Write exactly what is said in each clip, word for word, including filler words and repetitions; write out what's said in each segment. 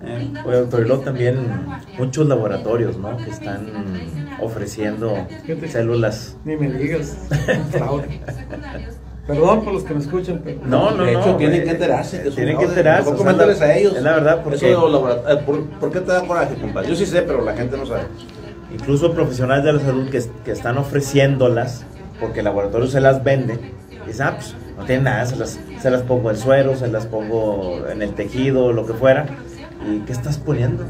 Eh. Oye, doctor, y luego también muchos laboratorios, ¿no? Que están ofreciendo células. Ni me digas, fraude. Perdón por los que me escuchan, pero... No, no, de hecho, no, tienen eh, que enterarse. Que tienen son que fraude. enterarse. Mejor O sea, coméntales a ellos. es la verdad, porque- Eso de los labora- eh, ¿por, ¿Por qué te da coraje, compadre? Yo sí sé, pero la gente no sabe. Incluso profesionales de la salud que, que están ofreciéndolas, porque el laboratorio se las vende, y dicen, ah, pues no tiene nada, se las, se las pongo en suero, se las pongo en el tejido, lo que fuera. ¿Y qué estás poniendo?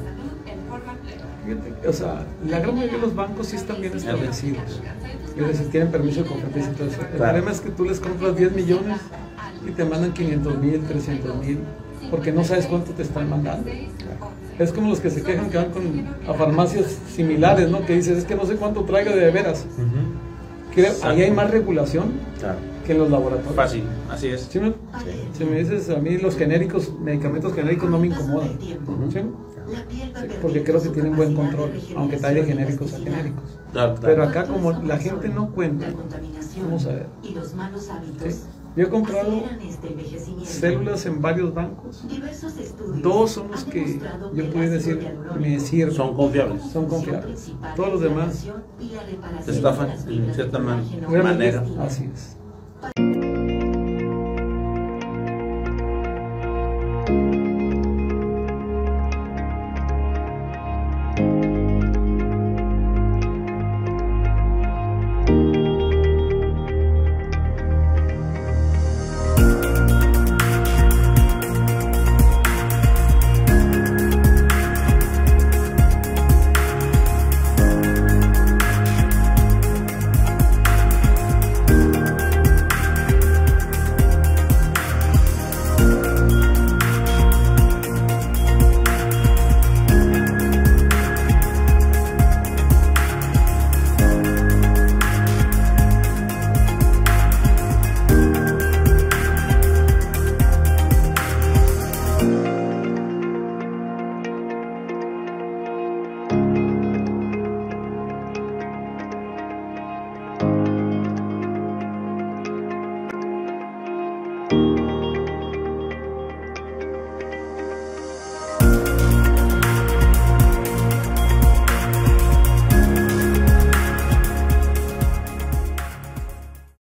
Fíjate, o sea, la gran mayoría de los bancos sí están bien establecidos. Es decir, tienen permiso de competencia y todo eso. El Claro. problema es que tú les compras diez millones y te mandan quinientos mil, trescientos mil, porque no sabes cuánto te están mandando. Es como los que se quejan que van con, a farmacias similares, ¿no? Que dices, es que no sé cuánto traiga de veras. Uh-huh. Creo, ahí hay más regulación Claro. que en los laboratorios. Fácil, así es. ¿Sí, no? Sí. Si me dices, a mí los genéricos, medicamentos genéricos no me incomodan. ¿Sí? Sí, porque creo que tienen buen control, aunque está de genéricos a genéricos. Claro, claro. Pero acá como la gente no cuenta, vamos a ver. ¿Sí? Yo he comprado células en varios bancos. Dos son los que yo puedo decir me sirven. Son confiables. Son confiables. Todos los demás, Te estafan en cierta man- realmente, manera. así es. Thank you.